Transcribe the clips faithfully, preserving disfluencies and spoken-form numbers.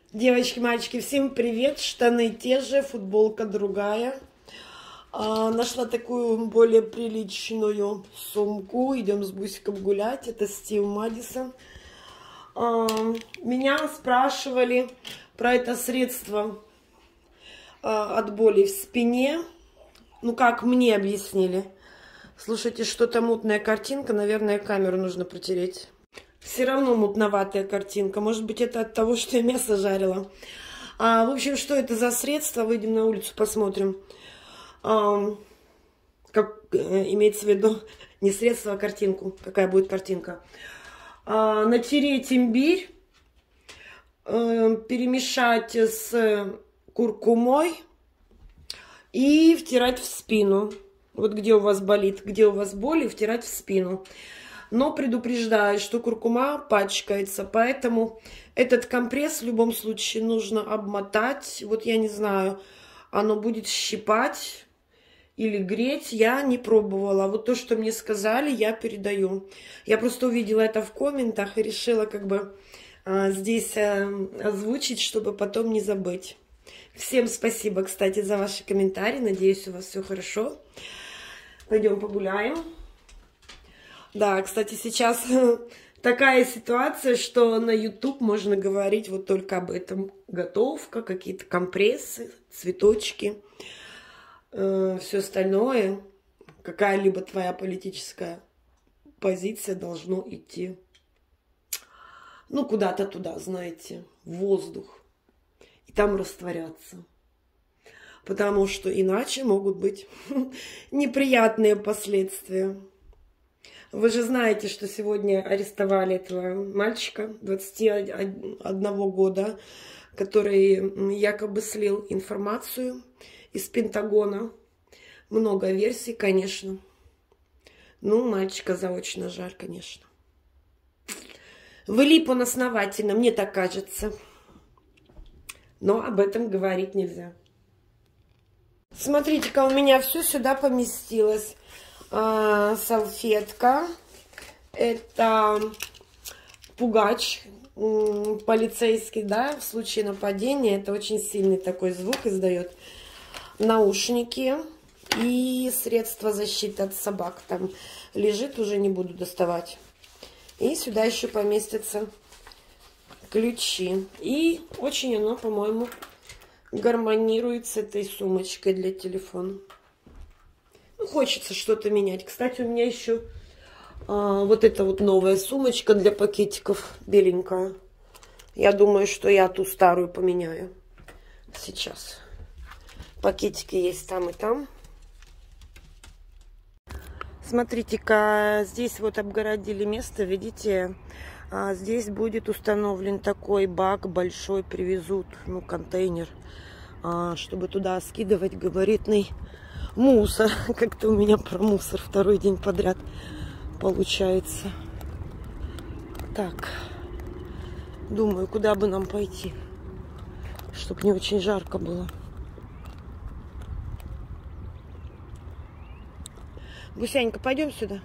Девочки, мальчики, всем привет! Штаны те же, футболка другая. А, нашла такую более приличную сумку. Идем с Бусиком гулять. Это Стив Madison. А, меня спрашивали про это средство а, от боли в спине. Ну, как мне объяснили. Слушайте, что-то мутная картинка. Наверное, камеру нужно протереть. Все равно мутноватая картинка. Может быть, это от того, что я мясо жарила. А, в общем, что это за средство? Выйдем на улицу, посмотрим. А, как э, имеется в виду не средство, а картинку. Какая будет картинка? А, натереть имбирь, э, перемешать с куркумой и втирать в спину. Вот где у вас болит, где у вас боли, втирать в спину. Но предупреждаю, что куркума пачкается, поэтому этот компресс в любом случае нужно обмотать. Вот я не знаю, оно будет щипать или греть, я не пробовала. Вот то, что мне сказали, я передаю. Я просто увидела это в комментах и решила как бы а, здесь а, озвучить, чтобы потом не забыть. Всем спасибо, кстати, за ваши комментарии. Надеюсь, у вас все хорошо. Пойдем погуляем. Да, кстати, сейчас такая ситуация, что на YouTube можно говорить вот только об этом. Готовка, какие-то компрессы, цветочки, э, все остальное. Какая-либо твоя политическая позиция должно идти, ну, куда-то туда, знаете, в воздух. И там растворяться. Потому что иначе могут быть неприятные последствия. Вы же знаете, что сегодня арестовали этого мальчика двадцати одного года, который якобы слил информацию из Пентагона. Много версий, конечно. Ну, мальчика заочно жаль, конечно. Вылип он основательно, мне так кажется. Но об этом говорить нельзя. Смотрите-ка, у меня все сюда поместилось. А, салфетка, это пугач полицейский, да, в случае нападения. Это очень сильный такой звук издает. Наушники и средство защиты от собак. Там лежит, уже не буду доставать. И сюда еще поместятся ключи. И очень оно, по-моему, гармонирует с этой сумочкой для телефона. Ну, хочется что-то менять. Кстати, у меня еще а, вот эта вот новая сумочка для пакетиков, беленькая. Я думаю, что я ту старую поменяю сейчас. Пакетики есть там и там. Смотрите-ка, здесь вот обгородили место, видите? А, здесь будет установлен такой бак большой, привезут, ну, контейнер, а, чтобы туда скидывать габаритный мусор. Как-то у меня про мусор второй день подряд получается. Так, думаю, куда бы нам пойти, чтобы не очень жарко было. Гусянька, пойдем сюда.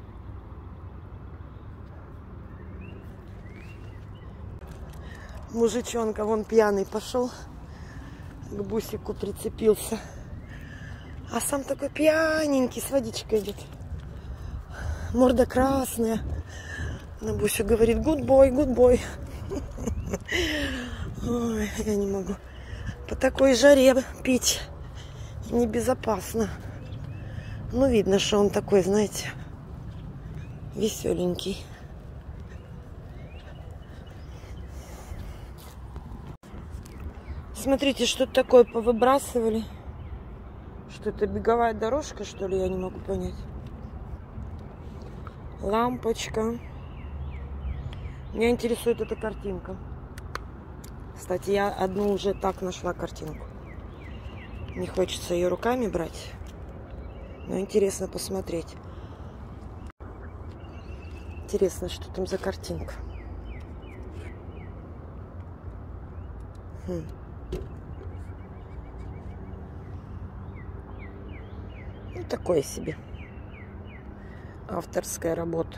Мужичонка вон пьяный пошел, к Бусику прицепился. А сам такой пьяненький, с водичкой идет. Морда красная. На Бусю говорит: good boy, good boy. Ой, я не могу. По такой жаре пить небезопасно. Ну, видно, что он такой, знаете, веселенький. Смотрите, что такое повыбрасывали. Что это, беговая дорожка, что ли? Я не могу понять. Лампочка. Меня интересует эта картинка. Кстати, я одну уже так нашла картинку. Не хочется ее руками брать. Но интересно посмотреть. Интересно, что там за картинка. Хм. Ну, такое себе. Авторская работа.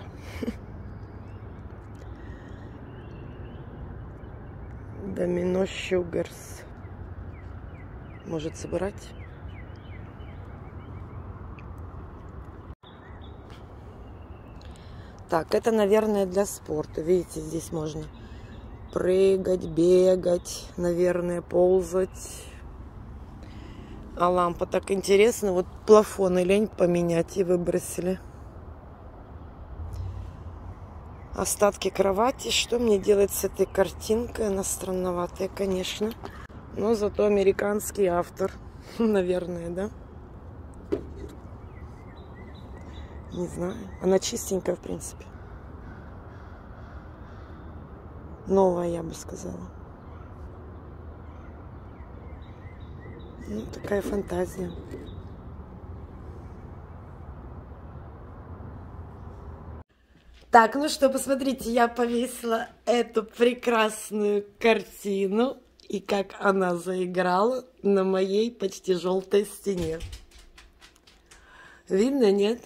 Домино Шугарс. Может собирать? Так, это, наверное, для спорта. Видите, здесь можно прыгать, бегать, наверное, ползать. А лампа так интересно. Вот плафоны лень поменять и выбросили. Остатки кровати. Что мне делать с этой картинкой? Она странноватая, конечно. Но зато американский автор. Наверное, да? Не знаю. Она чистенькая, в принципе. Новая, я бы сказала. Ну, такая фантазия. Так, ну что, посмотрите, я повесила эту прекрасную картину. И как она заиграла на моей почти желтой стене. Видно, нет?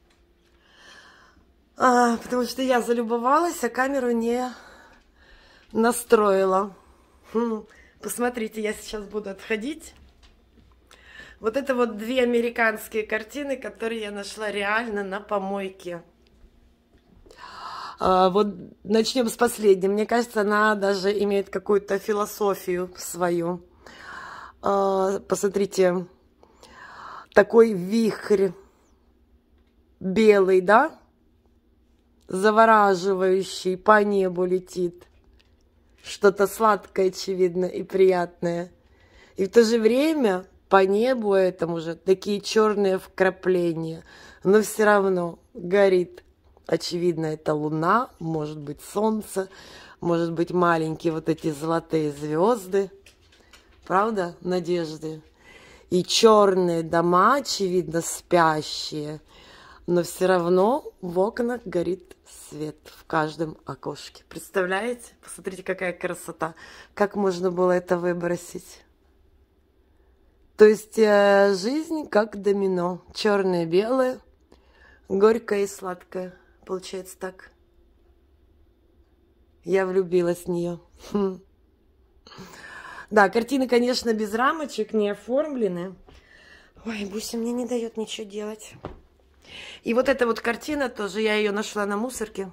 А, потому что я залюбовалась, а камеру не настроила. Хм, посмотрите, я сейчас буду отходить. Вот это вот две американские картины, которые я нашла реально на помойке. А, вот начнем с последней. Мне кажется, она даже имеет какую-то философию свою. А, посмотрите, такой вихрь белый, да? Завораживающий, по небу летит. Что-то сладкое, очевидно, и приятное. И в то же время по небу этому же такие черные вкрапления. Но все равно горит. Очевидно, это луна, может быть, солнце, может быть, маленькие вот эти золотые звезды. Правда, надежды? И черные дома, очевидно, спящие. Но все равно в окнах горит свет в каждом окошке. Представляете? Посмотрите, какая красота. Как можно было это выбросить? То есть э, жизнь как домино. Черное, белое, горькое и сладкое. Получается так. Я влюбилась в нее. Хм. Да, картины, конечно, без рамочек, не оформлены. Ой, Буся мне не дает ничего делать. И вот эта вот картина тоже, я ее нашла на мусорке.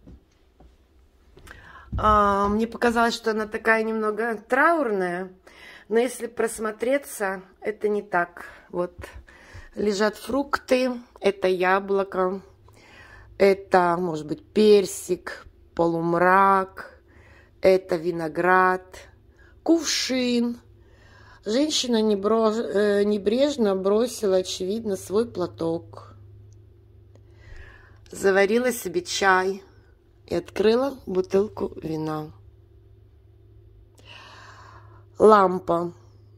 А, мне показалось, что она такая немного траурная. Но если просмотреться, это не так. Вот лежат фрукты, это яблоко. Это, может быть, персик, полумрак, это виноград, кувшин. Женщина небрежно бросила, очевидно, свой платок. Заварила себе чай и открыла бутылку вина. Лампа.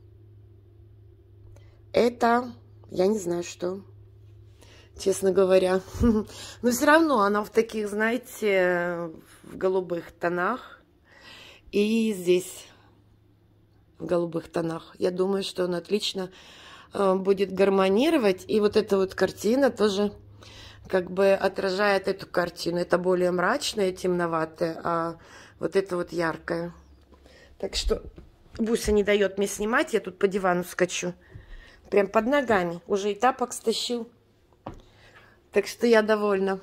Это, я не знаю, что. Честно говоря. Но все равно она в таких, знаете, в голубых тонах. И здесь в голубых тонах. Я думаю, что он отлично э, будет гармонировать. И вот эта вот картина тоже как бы отражает эту картину. Это более мрачное, темноватое, а вот это вот яркое. Так что Буся не дает мне снимать. Я тут по дивану скачу. Прям под ногами. Уже и тапок стащил. Так что я довольна.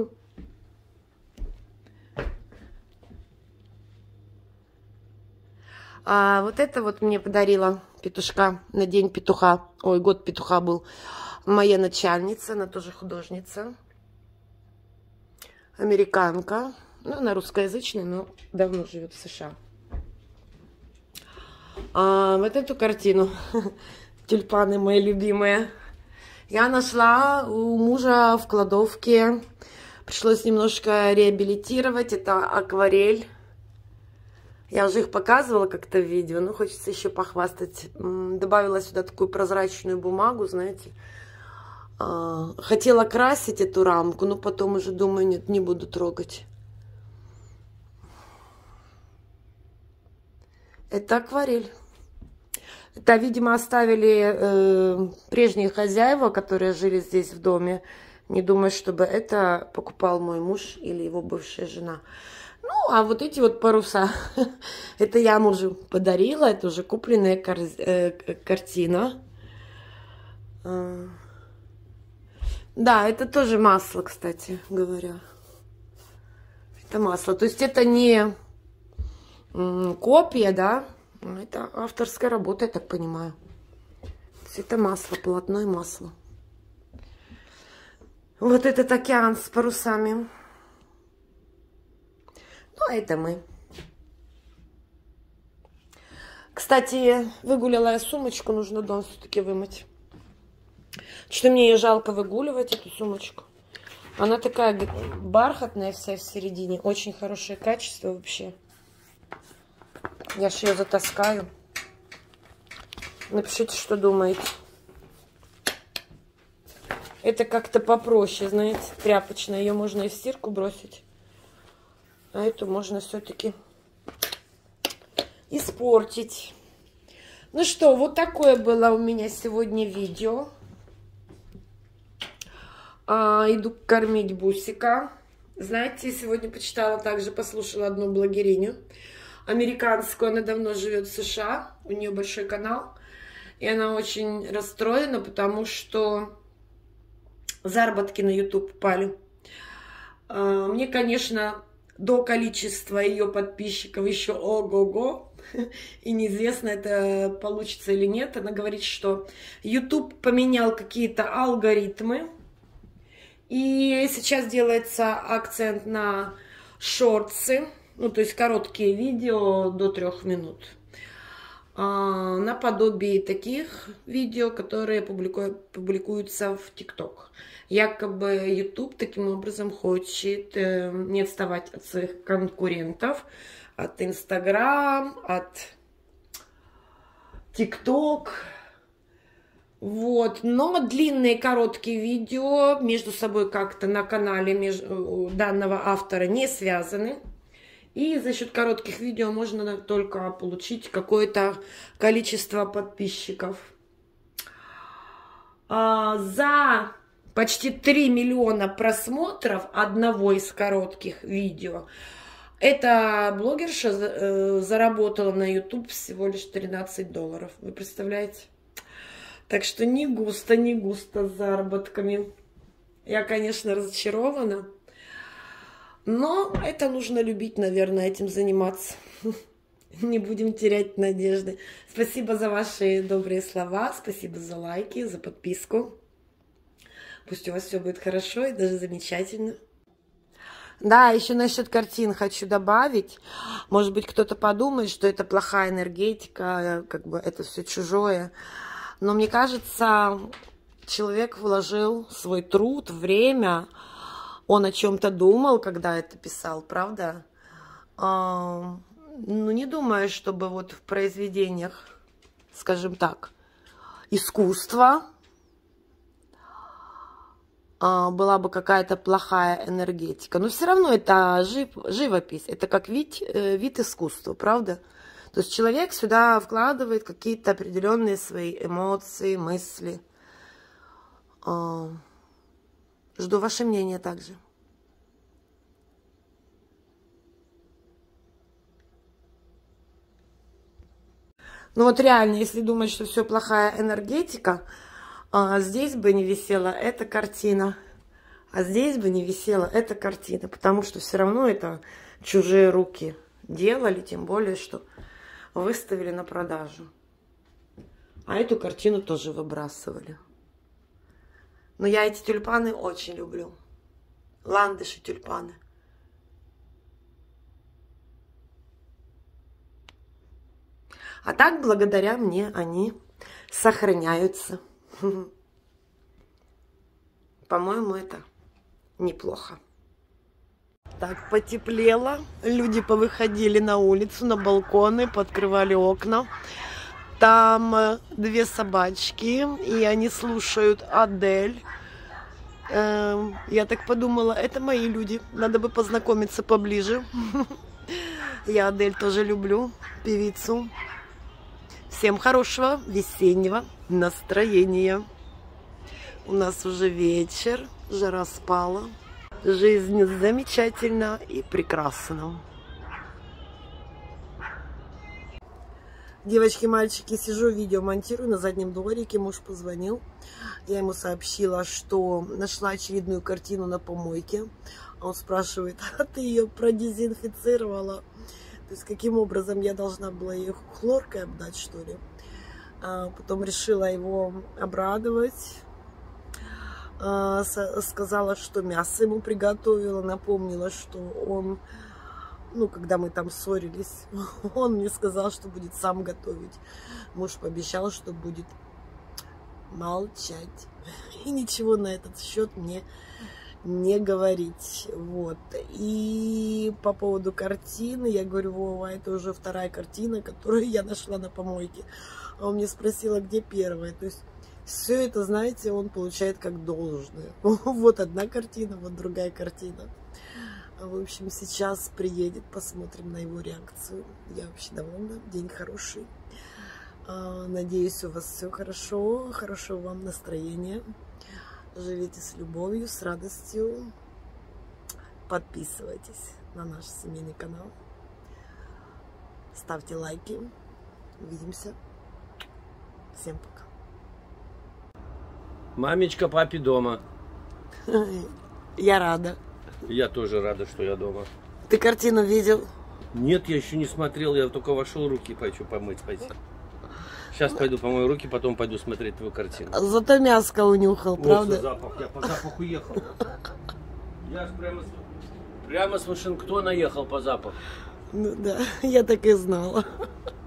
А вот это вот мне подарила петушка на день петуха. Ой, год петуха был. Моя начальница, она тоже художница. Американка. Ну, она русскоязычная, но давно живет в США. А вот эту картину. Тюльпаны мои любимые. Я нашла у мужа в кладовке. Пришлось немножко реабилитировать. Это акварель. Я уже их показывала как-то в видео, но хочется еще похвастать. Добавила сюда такую прозрачную бумагу, знаете. Хотела красить эту рамку, но потом уже думаю, нет, не буду трогать. Это акварель. Это, видимо, оставили э, прежние хозяева, которые жили здесь в доме. Не думаю, чтобы это покупал мой муж или его бывшая жена. Ну, а вот эти вот паруса, это я мужу подарила, это уже купленная кар... э, картина. Да, это тоже масло, кстати говоря. Это масло. То есть это не копия, да? Это авторская работа, я так понимаю. Это масло, полотно и масло. Вот этот океан с парусами. Ну, а это мы. Кстати, выгуляла я сумочку, нужно дом все-таки вымыть. Что мне ее жалко выгуливать, эту сумочку. Она такая бархатная вся в середине. Очень хорошее качество вообще. Я ж ее затаскаю. Напишите, что думаете. Это как-то попроще, знаете, тряпочная. Ее можно и в стирку бросить. А эту можно все-таки испортить. Ну что, вот такое было у меня сегодня видео. А, иду кормить Бусика. Знаете, сегодня почитала, также послушала одну блогериню американскую. Она давно живет в США. У нее большой канал. И она очень расстроена, потому что заработки на YouTube упали. А, мне, конечно, до количества ее подписчиков еще ого-го. И неизвестно, это получится или нет. Она говорит, что YouTube поменял какие-то алгоритмы. И сейчас делается акцент на шортсы. Ну, то есть короткие видео до трех минут. А, наподобие таких видео, которые публику... публикуются в ТикТок. Якобы YouTube таким образом хочет э, не отставать от своих конкурентов. От Инстаграм, от ТикТок. Вот. Но длинные короткие видео между собой как-то на канале между, данного автора не связаны. И за счет коротких видео можно только получить какое-то количество подписчиков. А, за почти три миллиона просмотров одного из коротких видео эта блогерша э, заработала на YouTube всего лишь тринадцать долларов. Вы представляете? Так что не густо, не густо с заработками. Я, конечно, разочарована. Но это нужно любить, наверное, этим заниматься. Не будем терять надежды. Спасибо за ваши добрые слова. Спасибо за лайки, за подписку. Пусть у вас все будет хорошо и даже замечательно. Да, еще насчет картин хочу добавить. Может быть, кто-то подумает, что это плохая энергетика, как бы это все чужое. Но мне кажется, человек вложил свой труд, время, он о чем-то думал, когда это писал, правда? А, ну, не думаю, чтобы вот в произведениях, скажем так, искусства была бы какая-то плохая энергетика. Но все равно это жив, живопись, это как вид, вид искусства, правда? То есть человек сюда вкладывает какие-то определенные свои эмоции, мысли. Жду ваше мнение также. Ну вот реально, если думать, что все плохая энергетика, а здесь бы не висела эта картина, а здесь бы не висела эта картина, потому что все равно это чужие руки делали, тем более, что выставили на продажу. А эту картину тоже выбрасывали. Но я эти тюльпаны очень люблю. Ландыши, тюльпаны. А так, благодаря мне, они сохраняются. По-моему, это неплохо. Так, потеплело. Люди повыходили на улицу, на балконы, пооткрывали окна. Там две собачки, и они слушают Адель. Я так подумала, это мои люди. Надо бы познакомиться поближе. Я Адель тоже люблю, певицу. Всем хорошего весеннего настроения. У нас уже вечер, жара спала. Жизнь замечательна и прекрасна. Девочки, мальчики, сижу, видео монтирую на заднем дворике, муж позвонил. Я ему сообщила, что нашла очередную картину на помойке. Он спрашивает, а ты ее продезинфицировала? То есть, каким образом я должна была ее хлоркой обдать, что ли? А потом решила его обрадовать. А, сказала, что мясо ему приготовила. Напомнила, что он, ну, когда мы там ссорились, он мне сказал, что будет сам готовить. Муж пообещал, что будет молчать. И ничего на этот счет мне не говорить. Вот. И по поводу картины, я говорю, Вова, это уже вторая картина, которую я нашла на помойке. А он мне спросил, а где первая? То есть все это, знаете, он получает как должное. Вот одна картина, вот другая картина. В общем, сейчас приедет, посмотрим на его реакцию. Я вообще довольна, день хороший. Надеюсь, у вас все хорошо, хорошего вам настроения. Живите с любовью, с радостью. Подписывайтесь на наш семейный канал. Ставьте лайки. Увидимся. Всем пока. Мамечка, папе дома. Я рада. Я тоже рада, что я дома. Ты картину видел? Нет, я еще не смотрел. Я только вошел, руки хочу помыть пойти. Сейчас пойду помою руки, потом пойду смотреть твою картину. Зато мяско унюхал, вот правда? Запах. Я по запаху ехал. Я прямо, прямо с Вашингтона ехал по запаху. Ну да, я так и знала.